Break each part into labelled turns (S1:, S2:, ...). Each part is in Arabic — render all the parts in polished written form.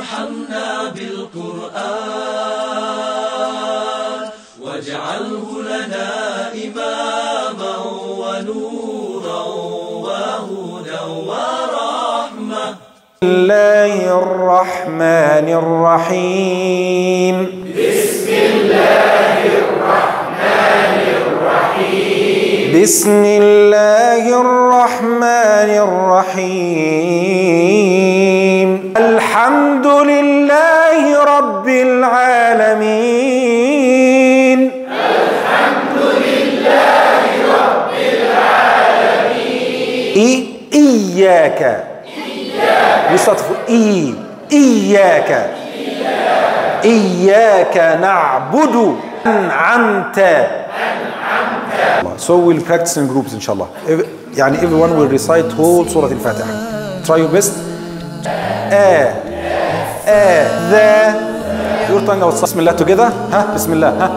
S1: ارحمنا بالقرآن واجعله لنا إماما ونورا وهدى ورحمة.
S2: بسم الله الرحمن الرحيم.
S1: بسم الله الرحمن الرحيم.
S2: بسم الله الرحمن الرحيم. الحمد لله رب العالمين.
S1: الحمد لله رب العالمين.
S2: إياك يصطف إياك إياك نعبد أنعمت. So we'll practice in groups inshallah. يعني everyone will recite whole Surah Al-Fatiha. Try your best. The your tongue out. بسم الله together. ها بسم الله ها.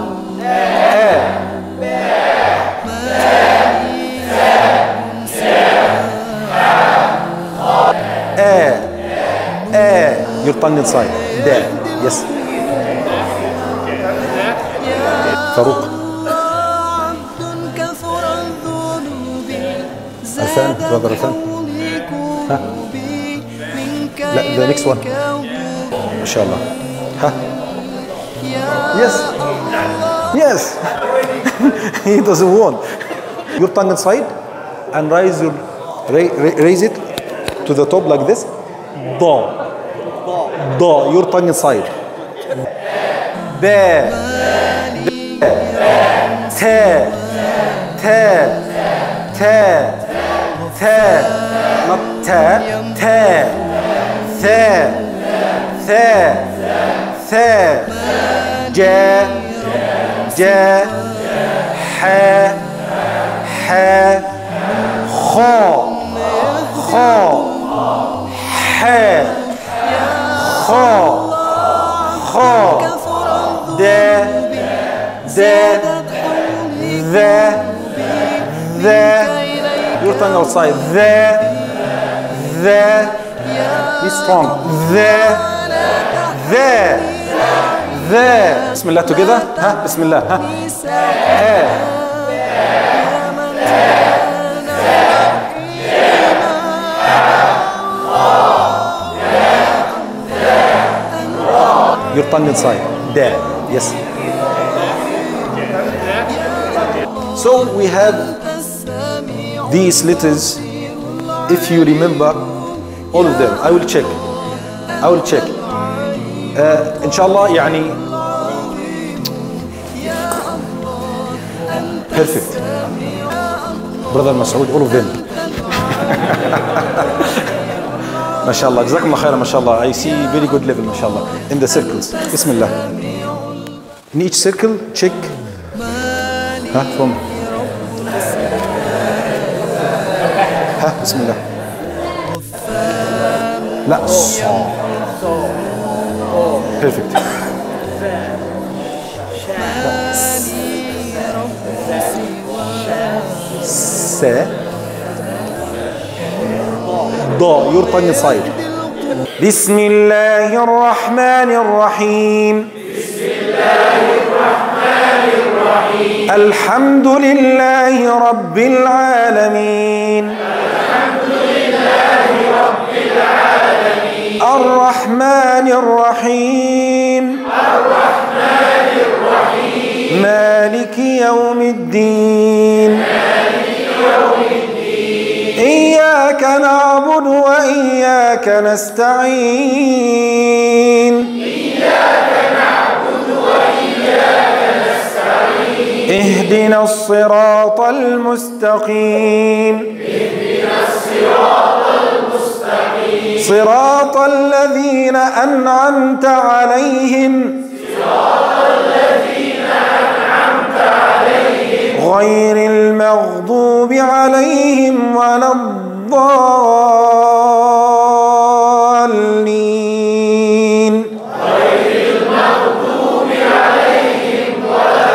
S2: Your tongue inside. There. Yes. فاروق. عرفان. brother عرفان. ها. لا the next one. ما شاء الله. ها. Yes. Yes. He doesn't want. Your tongue inside and raise it to the top like this. Da. Da. Your tongue inside. Ba. Ta. Ta. Ta. Ta. Not ta. Ta. Tha. Tha. Tha. Ja. Ja. Ha. Ha. Kha. Kha. Ha. Kha. Kha. Da. Da. The. The. Your tongue outside. The. Be strong. The. بسم الله together. ها بسم الله ها. Your tongue inside. There. Yes. So we have these letters. If you remember all of them, I will check. Inshallah, يعني perfect. Brother Masoud, all of them. ما شاء الله. جزاكم الله خيرا. ما شاء الله. I see very good level. ما شاء الله. In the circles. بسم الله. In each circle, check. ها from. ها بسم الله. لا perfect. Se. Da. Your tongue inside. بسم الله الرحمن الرحيم.
S1: بسم الله الرحمن الرحيم.
S2: الحمد لله رب العالمين.
S1: الحمد لله رب العالمين.
S2: الرحمن الرحيم.
S1: الرحمن الرحيم.
S2: مالك يوم الدين. إياك نعبد وإياك نستعين.
S1: إياك نعبد وإياك نستعين.
S2: اهدنا الصراط المستقيم.
S1: اهدنا الصراط المستقيم.
S2: صراط الذين أنعمت عليهم.
S1: صراط الذين أنعمت عليهم.
S2: غير المغضوب عليهم ولا الضالين.
S1: غير المغضوب عليهم ولا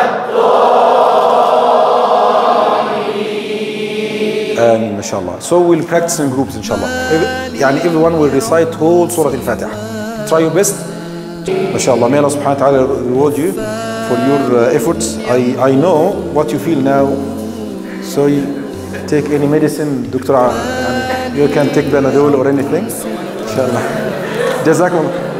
S1: الضالين.
S2: آمين. ما شاء الله. So we'll practice in groups inshallah. يعني everyone will recite whole Surah Al-Fatiha. try your best. MashaAllah, may Allah subhanahu wa ta'ala reward you for your efforts. I know what you feel now. So you take any medicine, Dr. You can take Panadol or anything. Inshallah. Jazakumullah.